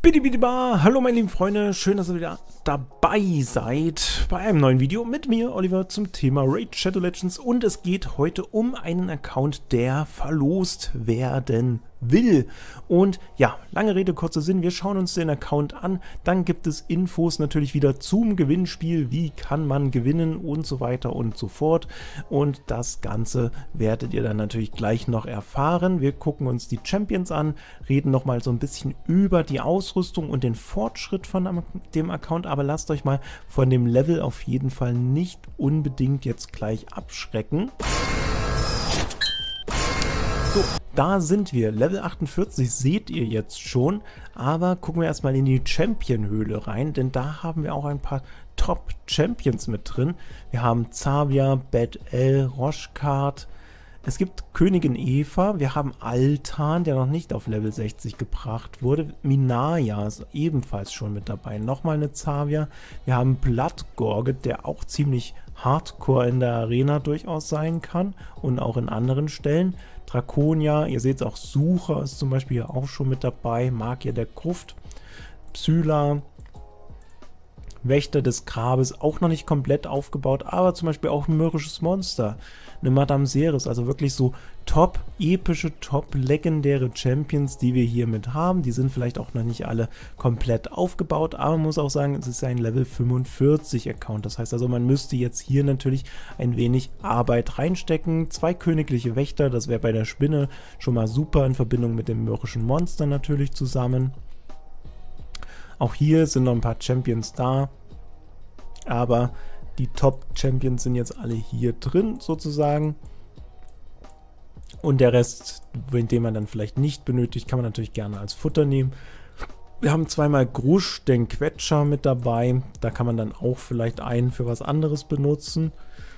Bidibidiba, hallo meine lieben Freunde, schön, dass ihr wieder dabei seid bei einem neuen Video mit mir, Oliver, zum Thema Raid Shadow Legends, und es geht heute um einen Account, der verlost werden will. Und ja, lange Rede, kurzer Sinn, wir schauen uns den Account an, dann gibt es Infos natürlich wieder zum Gewinnspiel, wie kann man gewinnen und so weiter und so fort, und das Ganze werdet ihr dann natürlich gleich noch erfahren. Wir gucken uns die Champions an, reden nochmal so ein bisschen über die Ausrüstung und den Fortschritt von dem Account, aber lasst euch mal von dem Level auf jeden Fall nicht unbedingt jetzt gleich abschrecken. So, da sind wir. Level 48 seht ihr jetzt schon, aber gucken wir erstmal in die Champion-Höhle rein, denn da haben wir auch ein paar Top-Champions mit drin. Wir haben Xayah, Bad-El, Roshkard, es gibt Königin Eva, wir haben Altan, der noch nicht auf Level 60 gebracht wurde, Minaya ist ebenfalls schon mit dabei, nochmal eine Xayah, wir haben Bloodgorget, der auch ziemlich hardcore in der Arena durchaus sein kann und auch in anderen Stellen. Draconia, ihr seht es auch, Sucher ist zum Beispiel hier auch schon mit dabei, Magier der Gruft, Psyla, Wächter des Grabes, auch noch nicht komplett aufgebaut, aber zum Beispiel auch ein mürrisches Monster, eine Madame Seres, also wirklich so top epische, top legendäre Champions, die wir hier mit haben. Die sind vielleicht auch noch nicht alle komplett aufgebaut, aber man muss auch sagen, es ist ein Level 45 Account, das heißt also, man müsste jetzt hier natürlich ein wenig Arbeit reinstecken. 2 königliche Wächter, das wäre bei der Spinne schon mal super in Verbindung mit dem mürrischen Monster natürlich zusammen. Auch hier sind noch ein paar Champions da, aber die Top-Champions sind jetzt alle hier drin sozusagen. Und der Rest, den man dann vielleicht nicht benötigt, kann man natürlich gerne als Futter nehmen. Wir haben zweimal Grusch, den Quetscher, mit dabei. Da kann man dann auch vielleicht einen für was anderes benutzen.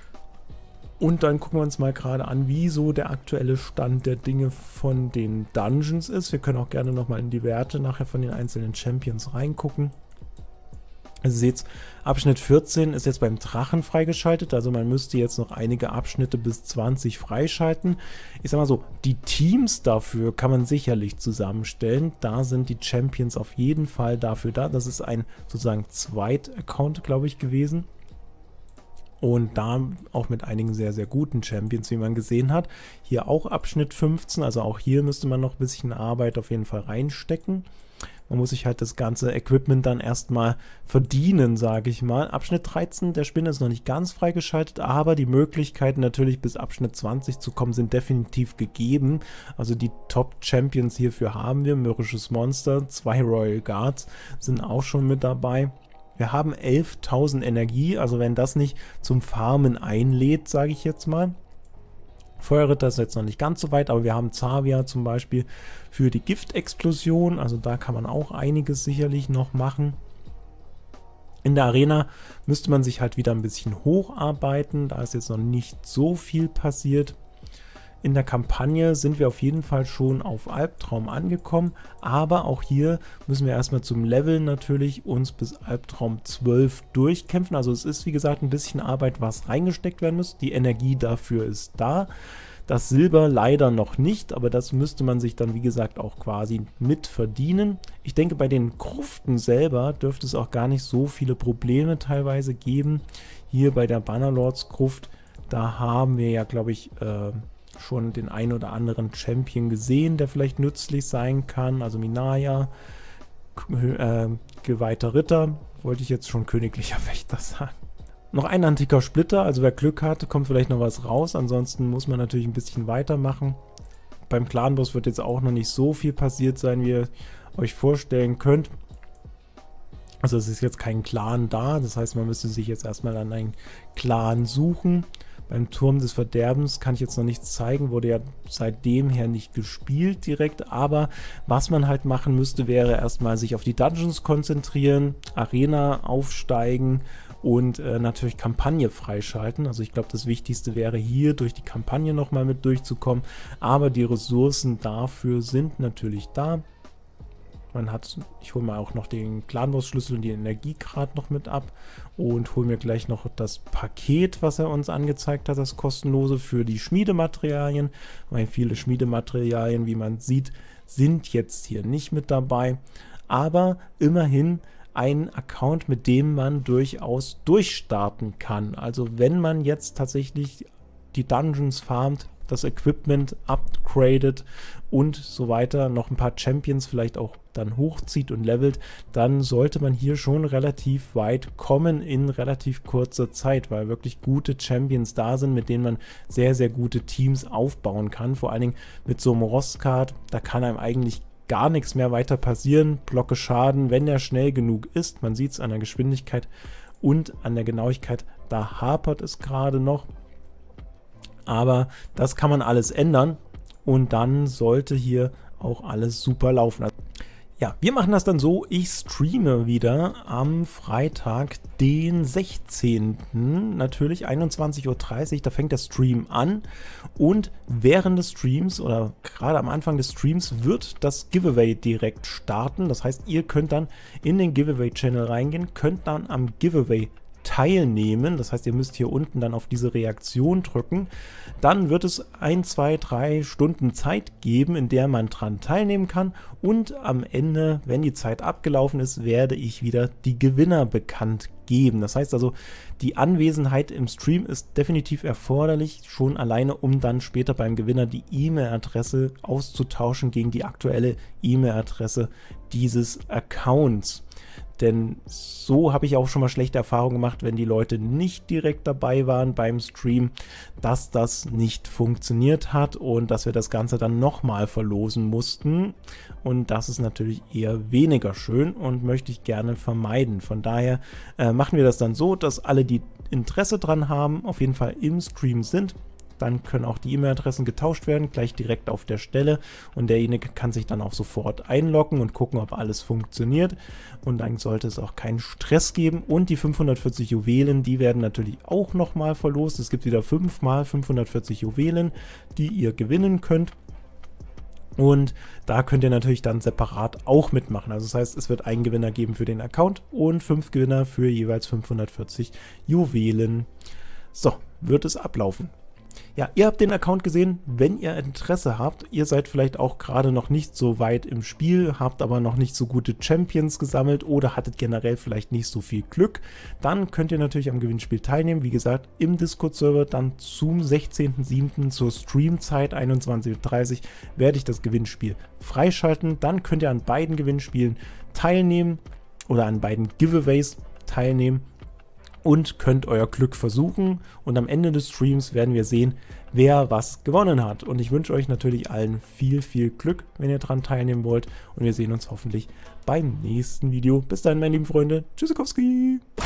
Und dann gucken wir uns mal gerade an, wie so der aktuelle Stand der Dinge von den Dungeons ist. Wir können auch gerne nochmal in die Werte nachher von den einzelnen Champions reingucken. Also ihr seht, Abschnitt 14 ist jetzt beim Drachen freigeschaltet, also man müsste jetzt noch einige Abschnitte bis 20 freischalten. Ich sag mal so, die Teams dafür kann man sicherlich zusammenstellen. Da sind die Champions auf jeden Fall dafür da. Das ist ein sozusagen Zweit-Account, glaube ich, gewesen. Und da auch mit einigen sehr, sehr guten Champions, wie man gesehen hat. Hier auch Abschnitt 15, also auch hier müsste man noch ein bisschen Arbeit auf jeden Fall reinstecken. Man muss sich halt das ganze Equipment dann erstmal verdienen, sage ich mal. Abschnitt 13 der Spinne ist noch nicht ganz freigeschaltet, aber die Möglichkeiten natürlich bis Abschnitt 20 zu kommen sind definitiv gegeben. Also die Top-Champions hierfür haben wir. Mürrisches Monster, 2 Royal Guards sind auch schon mit dabei. Wir haben 11.000 Energie, also wenn das nicht zum Farmen einlädt, sage ich jetzt mal. Feuerritter ist jetzt noch nicht ganz so weit, aber wir haben Xayah zum Beispiel für die Giftexplosion, also da kann man auch einiges sicherlich noch machen. In der Arena müsste man sich halt wieder ein bisschen hocharbeiten, da ist jetzt noch nicht so viel passiert. In der Kampagne sind wir auf jeden Fall schon auf Albtraum angekommen, aber auch hier müssen wir erstmal zum Leveln natürlich uns bis Albtraum 12 durchkämpfen. Also es ist, wie gesagt, ein bisschen Arbeit, was reingesteckt werden muss. Die Energie dafür ist da. Das Silber leider noch nicht, aber das müsste man sich dann, wie gesagt, auch quasi mit verdienen. Ich denke, bei den Gruften selber dürfte es auch gar nicht so viele Probleme teilweise geben. Hier bei der Bannerlords Gruft, da haben wir ja, glaube ich, schon den ein oder anderen Champion gesehen, der vielleicht nützlich sein kann. Also Minaya, geweihter Ritter, wollte ich jetzt schon königlicher Wächter sagen. Noch ein antiker Splitter, also wer Glück hat, kommt vielleicht noch was raus. Ansonsten muss man natürlich ein bisschen weitermachen. Beim Clanboss wird jetzt auch noch nicht so viel passiert sein, wie ihr euch vorstellen könnt. Also es ist jetzt kein Clan da, das heißt, man müsste sich jetzt erstmal an einen Clan suchen. Beim Turm des Verderbens kann ich jetzt noch nichts zeigen, wurde ja seitdem her nicht gespielt direkt, aber was man halt machen müsste, wäre erstmal sich auf die Dungeons konzentrieren, Arena aufsteigen und natürlich Kampagne freischalten. Also ich glaube, das Wichtigste wäre hier durch die Kampagne nochmal mit durchzukommen, aber die Ressourcen dafür sind natürlich da. Ich hole mir auch noch den Clanboss-Schlüssel und die Energiegrad noch mit ab und hole mir gleich noch das Paket, was er uns angezeigt hat, das kostenlose für die Schmiedematerialien, weil viele Schmiedematerialien, wie man sieht, sind jetzt hier nicht mit dabei. aber immerhin ein Account, mit dem man durchaus durchstarten kann. Also wenn man jetzt tatsächlich die Dungeons farmt, das Equipment upgradet und so weiter, noch ein paar Champions vielleicht auch dann hochzieht und levelt, dann sollte man hier schon relativ weit kommen in relativ kurzer Zeit, weil wirklich gute Champions da sind, mit denen man sehr, sehr gute Teams aufbauen kann. Vor allen Dingen mit so einem Rostkart, da kann einem eigentlich gar nichts mehr weiter passieren. Blocke Schaden, wenn er schnell genug ist. Man sieht es an der Geschwindigkeit und an der Genauigkeit, da hapert es gerade noch. Aber das kann man alles ändern und dann sollte hier auch alles super laufen. Ja, wir machen das dann so, ich streame wieder am Freitag, den 16. natürlich 21:30 Uhr, da fängt der Stream an und während des Streams oder gerade am Anfang des Streams wird das Giveaway direkt starten. Das heißt, ihr könnt dann in den Giveaway-Channel reingehen, könnt dann am Giveaway teilnehmen. Das heißt, ihr müsst hier unten dann auf diese Reaktion drücken. Dann wird es 1, 2, 3 Stunden Zeit geben, in der man dran teilnehmen kann. Und am Ende, wenn die Zeit abgelaufen ist, werde ich wieder die Gewinner bekannt geben. Das heißt also, die Anwesenheit im Stream ist definitiv erforderlich, schon alleine, um dann später beim Gewinner die E-Mail-Adresse auszutauschen gegen die aktuelle E-Mail-Adresse dieses Accounts. Denn so habe ich auch schon mal schlechte Erfahrungen gemacht, wenn die Leute nicht direkt dabei waren beim Stream, dass das nicht funktioniert hat und dass wir das Ganze dann nochmal verlosen mussten. Und das ist natürlich eher weniger schön und möchte ich gerne vermeiden. Von daher machen wir das dann so, dass alle, die Interesse dran haben, auf jeden Fall im Stream sind. Dann können auch die E-Mail-Adressen getauscht werden, gleich direkt auf der Stelle und derjenige kann sich dann auch sofort einloggen und gucken, ob alles funktioniert und dann sollte es auch keinen Stress geben und die 540 Juwelen, die werden natürlich auch nochmal verlost. Es gibt wieder 5 mal 540 Juwelen, die ihr gewinnen könnt. Und da könnt ihr natürlich dann separat auch mitmachen. Also das heißt, es wird einen Gewinner geben für den Account und 5 Gewinner für jeweils 540 Juwelen. So, wird es ablaufen. Ja, ihr habt den Account gesehen, wenn ihr Interesse habt, ihr seid vielleicht auch gerade noch nicht so weit im Spiel, habt aber noch nicht so gute Champions gesammelt oder hattet generell vielleicht nicht so viel Glück, dann könnt ihr natürlich am Gewinnspiel teilnehmen. Wie gesagt, im Discord-Server dann zum 16.07. zur Streamzeit 21:30 Uhr werde ich das Gewinnspiel freischalten. Dann könnt ihr an beiden Gewinnspielen teilnehmen oder an beiden Giveaways teilnehmen und könnt euer Glück versuchen und am Ende des Streams werden wir sehen, wer was gewonnen hat. Und ich wünsche euch natürlich allen viel, viel Glück, wenn ihr daran teilnehmen wollt und wir sehen uns hoffentlich beim nächsten Video. Bis dahin, meine lieben Freunde. Tschüssikowski!